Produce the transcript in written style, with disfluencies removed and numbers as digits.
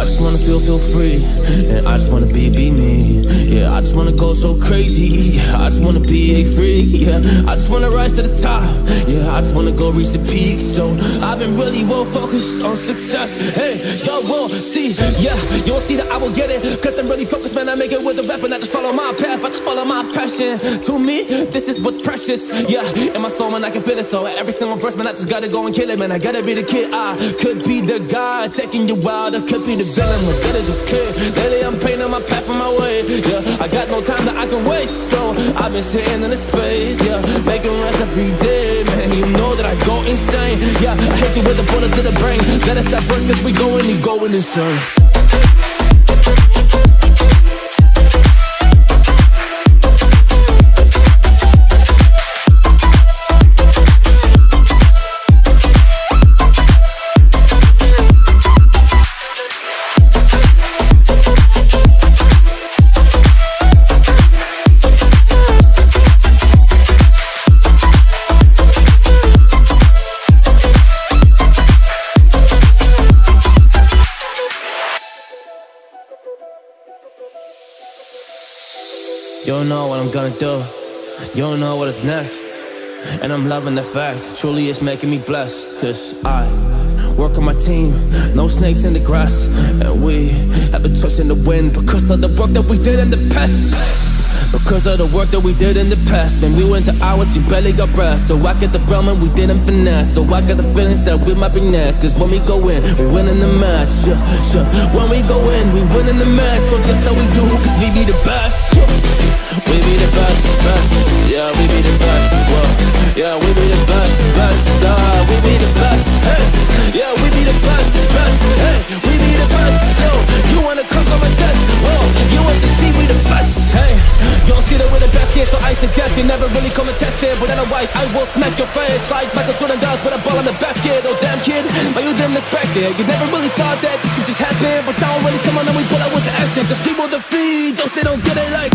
I just wanna feel free, and I just wanna be me. Yeah, I just wanna go so crazy. I just wanna be a freak. Yeah, I just wanna rise to the top. Yeah, I just wanna go reach the peak. So I've been really well focused on success. Hey, y'all will see. Yeah, you won't see that I will get it, cause I'm really focused, man. I make it with the rap and I just follow my path. I just follow my passion. To me, this is what's precious. Yeah, in my soul, man, I can feel it. So every single verse, man, I just gotta go and kill it, man. I gotta be the kid. I could be the guy taking you out. I could be the villain, but it is okay. Lately I'm painting my path on my way. Yeah, I got no time that I can waste. So I've been sitting in the space. Yeah, making rest every day, man. You know that I go insane. Yeah, I hit you with a bullet to the brain. Let us stop first, cause we going insane. You don't know what I'm gonna do. You don't know what is next. And I'm loving the fact, truly it's making me blessed. Cause I work on my team, no snakes in the grass. And we have been tossed in the wind because of the work that we did in the past. Because of the work that we did in the past. Man, we went to hours, we barely got rest. So I get the realm and we didn't finesse. So I got the feelings that we might be next. Cause when we go in, we win in the match. When we go in, we win in the match. So that's how we do, cause we be the best. We be the best, best. Yeah, we be the best. Whoa. Yeah, we be the best, best. We be the best. Hey, yeah, we be the best, best. Hey, we be the best. Yo, you wanna come on my test? Whoa, you want to see we the best? Hey, you don't see that we're the best kid, so I suggest you never really come and test it. But otherwise, I will smack your face like Michael Jordan does with a ball in the basket. Oh damn kid, but you didn't expect it. You never really thought that this could just happen. But now really come on and we pull out with the action. Cause people defeat those they don't get it like